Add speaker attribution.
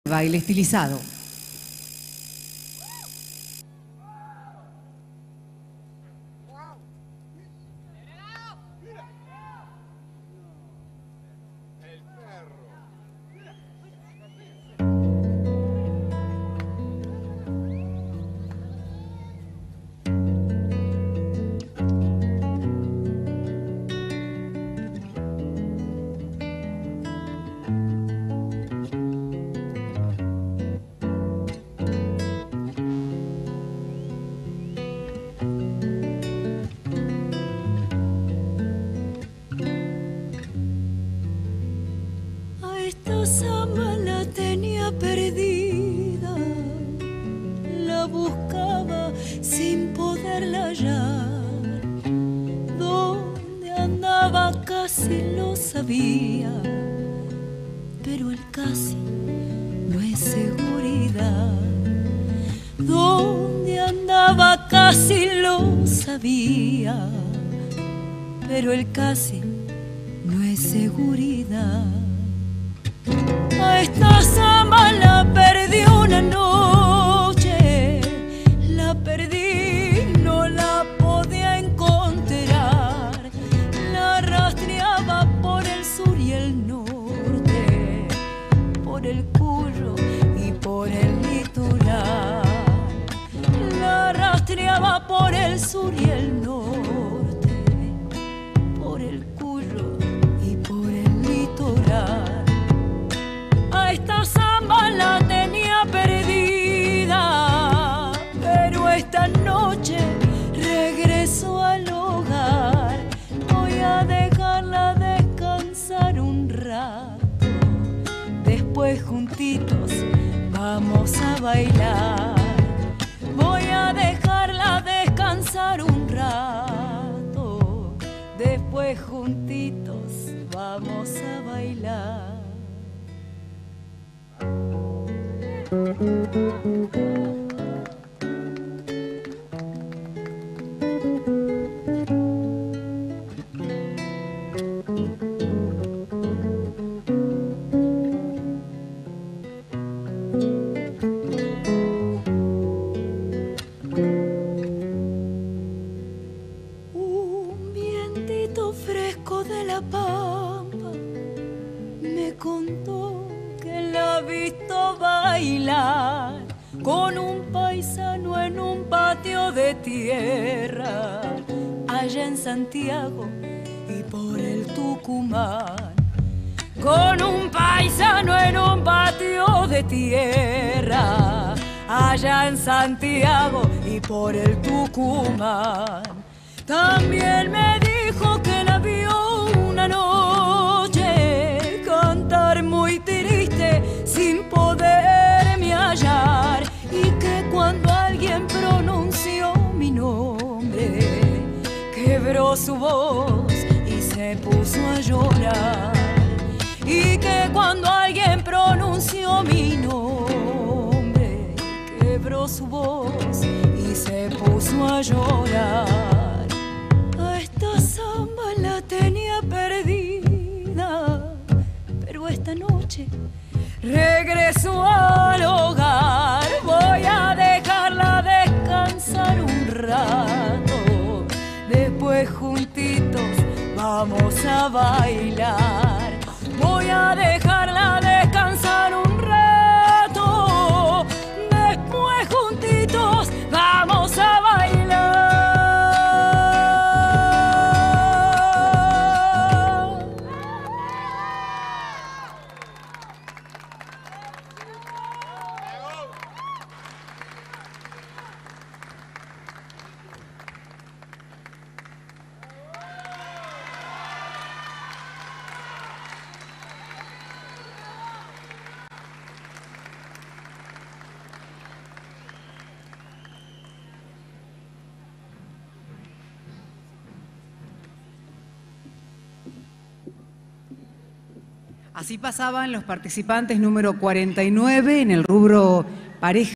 Speaker 1: baile estilizado.
Speaker 2: Esta samba la tenía perdida, la buscaba sin poderla hallar. Dónde andaba casi lo sabía, pero el casi no es seguridad. Dónde andaba casi lo sabía, pero el casi no es seguridad. A esta samba la perdí una noche, la perdí, no la podía encontrar. La rastreaba por el sur y el norte, por el Cuyo y por el litoral. La rastreaba por el sur y el norte, por el Cuyo y por el litoral. Esta samba la tenía perdida, pero esta noche regreso al hogar. Voy a dejarla descansar un rato, después juntitos vamos a bailar. Voy a dejarla descansar un rato, después juntitos vamos a bailar. Un vientito fresco de la pampa me contó que la ha visto bailar con un paisano en un patio de tierra, allá en Santiago y por el Tucumán. Con un paisano en un patio de tierra, allá en Santiago y por el Tucumán. También me dijo que la vio una noche cantar muy triste sin poderme hallar, y que cuando alguien pronunció mi nombre quebró su voz y se puso a llorar. Y que cuando alguien pronunció mi nombre quebró su voz y se puso a llorar. A esta samba la tenía perdida, pero esta noche regreso al hogar. Voy a dejarla descansar un rato, después juntitos vamos a bailar. Voy a dejarla descansar un rato, después juntitos vamos a bailar.
Speaker 1: Así pasaban los participantes número 49 en el rubro pareja.